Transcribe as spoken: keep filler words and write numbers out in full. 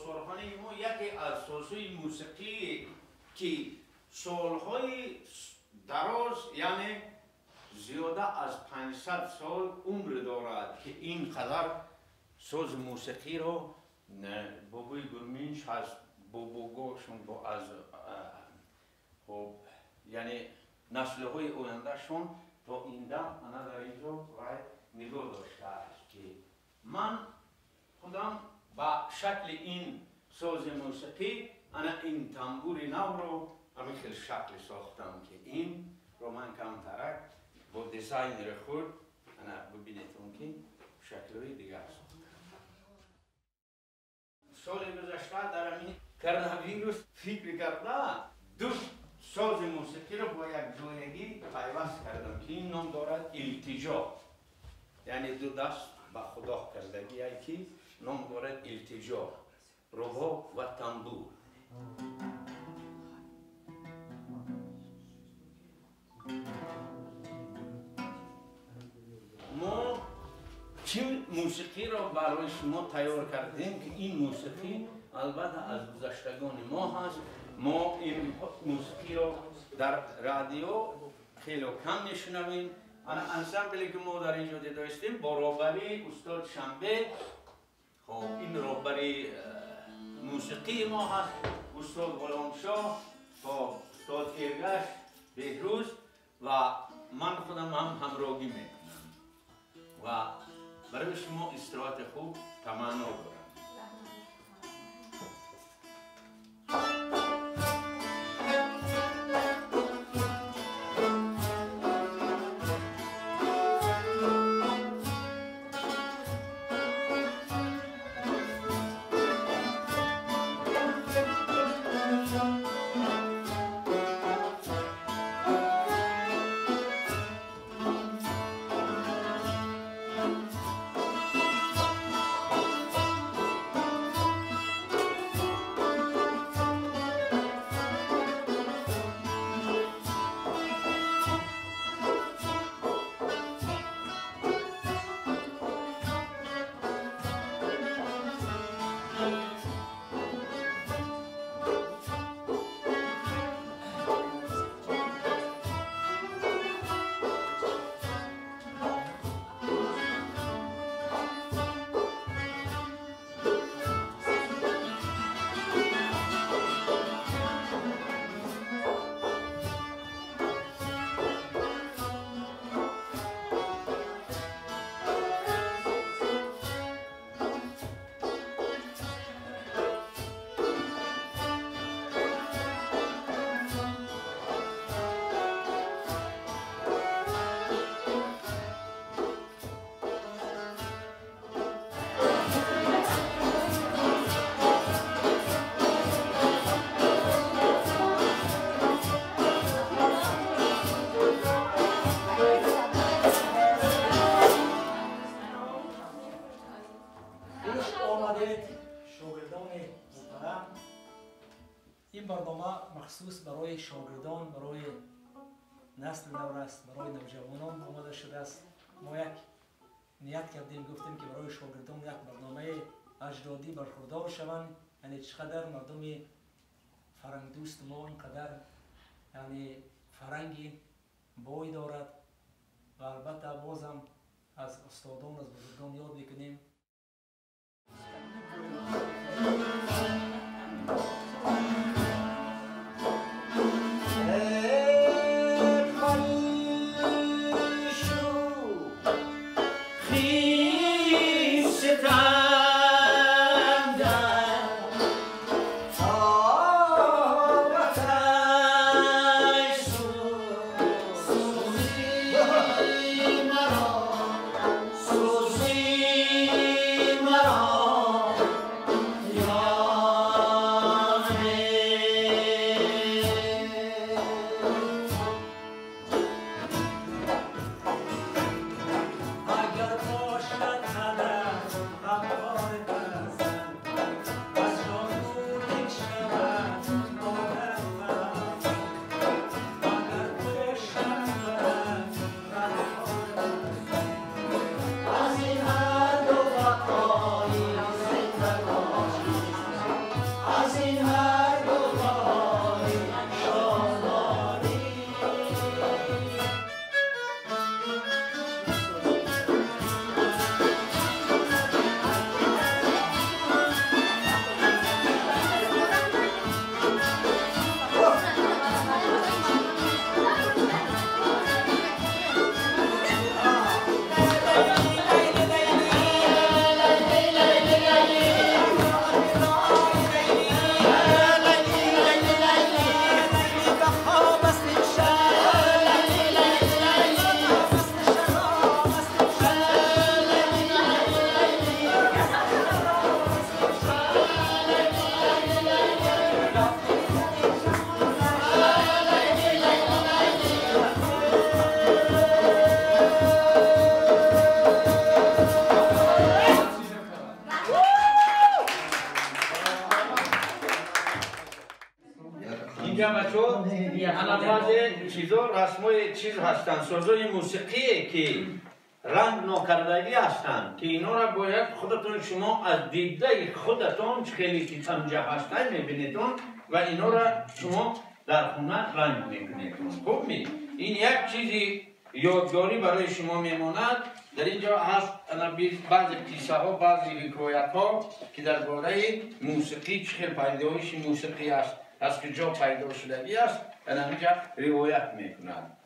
خسروخانی ما یکی از سازهای موسیقی که سالهای دراز یعنی زیاده از پانصد سال عمر دارد که این قدر ساز موسیقی رو بابوی گرمینش از بابوگاشون با از خب یعنی نسل های آیندهشون تا این دم انا در اینجا باید نگاه داشته است که من خودم با شکل این ساز موسیقی انا این تنبور نو رو همین خیلی شکل ساختم که این رو من کمترک با دیزاینر خود انا ببینیتون که شکل‌های دیگه است. سال گذشته در همین کرونا ویروس فکر کردم دو ساز موسیقی رو با یک جایگی پیوست کردم که این نام دارد التجا، یعنی دو دست با خدا کردگی یکی نام دارد التجا، رباب و تنبور. ما چین موسیقی را برای شما تیار کردیم که این موسیقی البته از گذشتگان ما هست. ما این موسیقی را در رادیو خیلی کم میشنویم. انسامبلی که ما در اینجا دیده هستیم با راهبری استاد شنبه. خب این راهبری موسیقی ما هست، استاد غلامشاه با استاد ایرگشت بهروز و من خودم هم همراهی میکنم و برای شما استراحت خوب تمنا دارم. این برنامه مخصوص برای شاگردان، برای نسل نو است، برای نوجوانان آماده شده است. ما یک نیت کردیم، گفتیم که برای شاگردان یک برنامه اجدادی برخوردار شوند. یعنی چقدر مردم فرهنگ دوست ما اینقدر یعنی فرهنگی بوی دارد و البته بازم از استادان، از بزرگان یاد میکنیم. مرا اینجا بچه انا چیزا رسمای چیز هستن، سازای موسیقی که رنگ ناکردگی هستن که اینا را باید خودتون شما از دیده خودتون خیلی که تمجه هستن میبینیدون و اینا را شما در خونه رنگ میکنیدون. خوب می این یک چیزی یادگاری برای شما میماند. در اینجا هست بعضی قصه ها، بعضی حکایت ها که درباره موسیقی چه پیدایش موسیقی است، از کجا پیدا شدگی است، در اینجا روایت میکنند.